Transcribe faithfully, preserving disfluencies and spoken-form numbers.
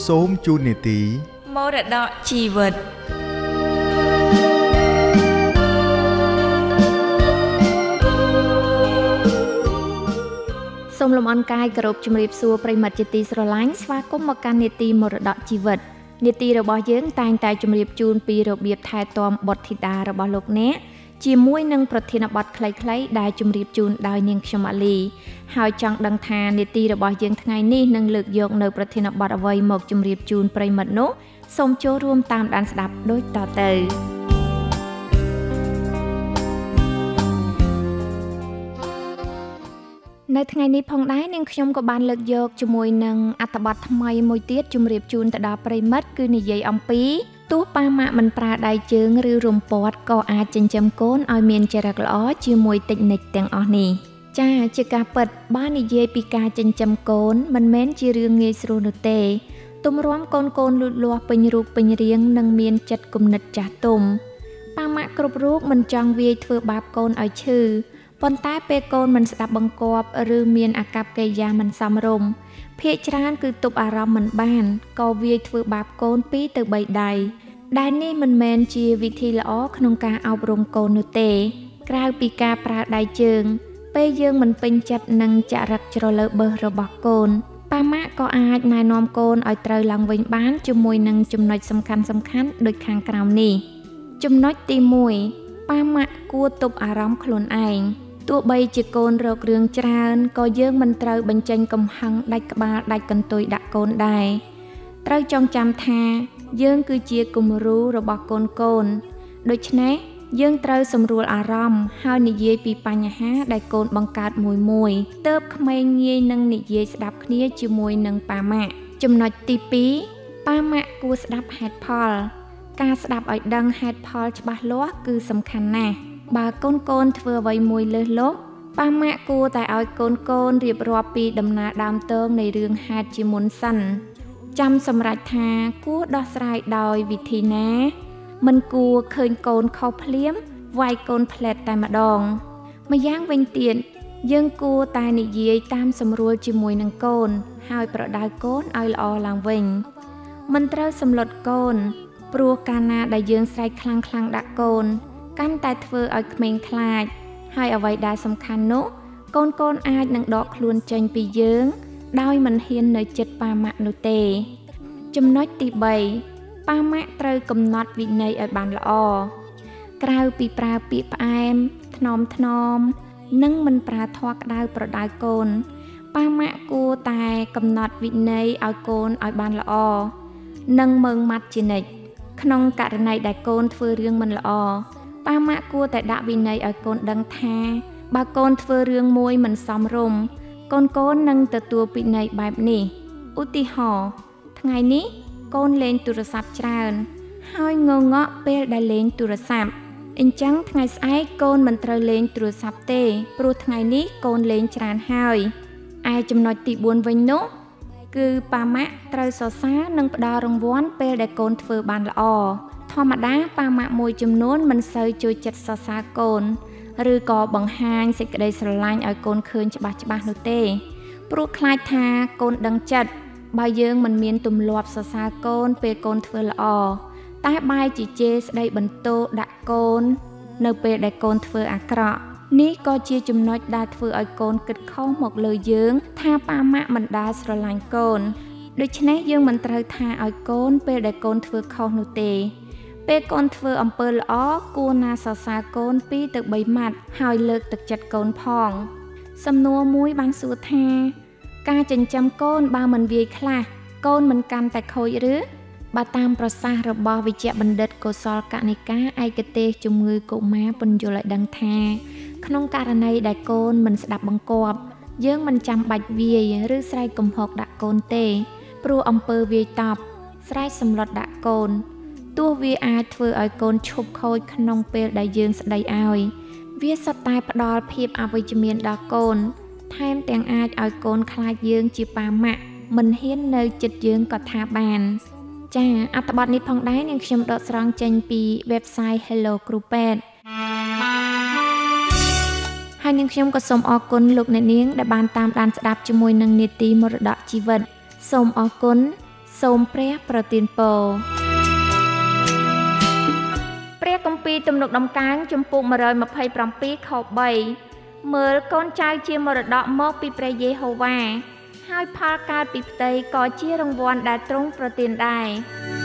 សូមជូននីតិមរតកជីវិតសូមលំអរកាយគោរពជំរាបសួរប្រិមិត្តជាទីស្រឡាញ់ស្វាគមន៍មកកាន់នីតិមរតកជីវិតនីតិរបស់យើងតែងតែជំរាបជូនពីរបៀបថែទាំបុត្រធីតារបស់លោកអ្នកជាមួយនឹងប្រធានបទខ្លីៗដែលជម្រាបជូនដោយនាងខ្ញុំអាលីហើយចង់ដឹងថានីតិរបស់យើងថ្ងៃនេះនឹងលើកយកនៅប្រធានបទអ្វីមកជម្រាបជូនប្រិមិត្តនោះសូមចូលរួមតាមដានស្ដាប់ដូចតទៅនៅថ្ងៃនេះផងដែរនាងខ្ញុំក៏បានលើកយកជាមួយនឹងអត្ថបទថ្មីមួយទៀតជម្រាបជូនទៅដល់ប្រិមិត្តគឺនិយាយអំពីទោះប៉ាម៉ាក់មិនប្រើដៃជើងឬរំពាត់ក៏អាចចិញ្ចឹមកូនឲ្យមានចរិតល្អជាមួយតិចនិចទាំងអស់នេះចាជាការពិតបើនិយាយពីការចិញ្ចឹមកូនមិនមែនជារឿងងាយស្រួលនោះទេទម្រាំកូនកូនលូតលាស់ពេញរូបពេញរាងនិងមានចិត្តគំនិតចាស់ទុំប៉ាម៉ាក់គ្រប់រូបមិនចង់វាយធ្វើបាបកូនឲ្យឈឺប៉ុន្តែពេលកូនមិនស្ដាប់បង្គាប់ឬមានអាកប្បកិរិយាមិនសមរម្យភាគច្រើនគឺទប់អារម្មណ៍មិនបានក៏វាយធ្វើបាបកូនពីរទៅបីដៃដែលនេះមិនមែនជាវិធីល្អក្នុងការអប់រំកូននោះទេក្រៅពីការប្រើដៃជើងពេលយើងមិនពេញចិត្តនឹងចរិតជ្រលើបឺសរបស់កូនប៉ាម៉ាក់ក៏អាចណែនាំកូនឲ្យត្រូវឡើងវិញបានជាមួយនឹងចំណុចសំខាន់សំខាន់ដូចខាងក្រោមនេះចំណុចទីមួយប៉ាម៉ាក់គួរទប់អារម្មណ៍ខ្លួនឯងទោះបីជាកូនរករឿងច្រើនក៏យើងមិនត្រូវបញ្ចេញកំហឹងដាច់ក្បាលដាច់កន្ទុយដាក់កូនដែរត្រូវចងចាំថាយើងគឺជាគំរូរបស់កូនកូនដូច្នេះយើងត្រូវសម្រួលអារម្មណ៍ហើយនិយាយពីបញ្ហាដែលកូនបង្កើតមួយមួយទើបក្មេងងាយនឹងនិយាយស្ដាប់គ្នាជាមួយនឹងប៉ាម៉ាក់ចំណុចទីពីរប៉ាម៉ាក់គួរស្ដាប់ហេតុផលការស្ដាប់ឲ្យដឹងហេតុផលច្បាស់លាស់គឺសំខាន់ណាស់បើកូនកូនធ្វើអ្វីមួយលើសលប់ប៉ាម៉ាក់គួរតែឲ្យកូនកូនរៀបរាប់ពីដំណើរដើមទងនៃរឿងហេតុជាមុនសិនចាំសម្រេចថាគួរដោះស្រាយដោយវិធីណាមិនគួរឃើញកូនខុសភ្លាមវាយកូនផ្លែតតែម្ដងម្យ៉ាងវិញទៀតយើងគួរតែនិយាយតាមសម្រួលជាមួយនឹងកូនហើយប្រដៅកូនឲ្យល្អឡើងវិញមិនត្រូវសម្លុតកូនព្រោះកាលណាដែលយើងស្រែកខ្លាំងខ្លាំងដាក់កូនកាន់តែធ្វើឲ្យក្មេងខ្លាចហើយអ្វីដែលសំខាន់នោះកូនកូនអាចនឹងដកខ្លួនចេញពីយើងដោយមិនហ៊ាននៅជិតប៉ាម៉ាក់នោះទេចំណុចទីបីប៉ាម៉ាក់ត្រូវកំណត់វិន័យឲ្យបានល្អក្រៅពីប្រើពាក្យផ្អែមថ្នមថ្នមនិងមិនប្រើធម៌ក្តៅប្រដៅកូនប៉ាម៉ាក់គួរតែកំណត់វិន័យឲ្យកូនឲ្យបានល្អនិងមើងម៉ាត់ជានិច្ចក្នុងករណីដែលកូនធ្វើរឿងមិនល្អប៉ាម៉ាក់គួរតែដាក់វិន័យឲ្យកូនដឹងថាបើកូនធ្វើរឿងមួយមិនសមរម្យកូនកូននឹងទទួលពិន័យបែបនេះឧទាហរណ៍ថ្ងៃនេះកូនលេងទូរស័ព្ទច្រើនហើយងងក់ពេលដែលលេងទូរស័ព្ទអញ្ចឹងថ្ងៃស្អែកកូនមិនត្រូវលេងទូរស័ព្ទទេព្រោះថ្ងៃនេះកូនលេងច្រើនហើយឯចំណុចទីបួនវិញនោះគឺប៉ាម៉ាក់ត្រូវសរសើរនិងផ្ដល់រង្វាន់ពេលដែលកូនធ្វើបានល្អធម្មតាប៉ាម៉ាក់មួយចំនួនមិនសូវចូលចិត្តសរសើរកូនឬក៏បង្ហាញសេចក្តីស្រឡាញ់ឲ្យកូនឃើញច្បាស់ច្បាស់នោះទេព្រោះខ្លាចថាកូនដឹងចិត្តបើយើងមិនមានទម្លាប់សរសើរកូនពេលកូនធ្វើល្អតែបែរជាជេរស្ដីបន្ទោសដាក់កូននៅពេលដែលកូនធ្វើអាក្រក់នេះក៏ជាចំណុចដែលធ្វើឲ្យកូនគិតខុសមកលើយើងថាប៉ាម៉ាក់មិនដែលស្រឡាញ់កូនដូច្នេះយើងមិនត្រូវថាឲ្យកូនពេលដែលកូនធ្វើខុសនោះទេពេលកូនធ្វើអំពើល្អគួរណាសរសើរកូនពីរទៅបីម៉ាត់ហើយលើកទឹកចិត្តកូនផងសំណួរមួយបានសួរថាការចិញ្ចឹមកូនបើមិនវាយខ្លះកូនមិនកាន់តែខូចឬបើតាមប្រសាសន៍របស់វិជ្ជបណ្ឌិតកុសលកនិកាឯកទេសជំងឺកុមារពន្យល់ឲ្យដឹងថាក្នុងករណីដែលកូនមិនស្ដាប់បង្គាប់យើងមិនចាំបាច់វាយឬស្រែកកំហុកដាក់កូនទេព្រោះអំពើវាយតប់ស្រែកសម្លុតដាក់កូនទោះវាអាចធ្វើឲ្យកូនឈប់ខូចក្នុងពេលដែលយើងស្ដីឲ្យវាសុទ្ធតែផ្ដល់ភាពអវិជ្ជមានដល់កូនថែមទាំងអាចឲ្យកូនខ្លាចយើងជាប៉ាម៉ាក់មិនហ៊ាននៅជិតយើងក៏ថាបានចាអត្ថបទនេះផងដែរនាងខ្ញុំដកស្រង់ចេញពី website Hello គ្រូពេទ្យហើយនាងខ្ញុំក៏សូមអរគុណលោកអ្នកនាងដែលបានតាមដានស្ដាប់ជាមួយនឹងនីតិមរតកជីវិតសូមអរគុណសសូមព្រះប្រទានពរព្រះគម្ពីរទំនុកដំកើងជំពូកmột trăm hai mươi bảyខ3មើលកូនចៅជាមរតកមកពីព្រះយេហូវ៉ាហើយផលកើតពីផ្ទៃក៏ជារង្វាន់ដែលទ្រង់ប្រទានដែរ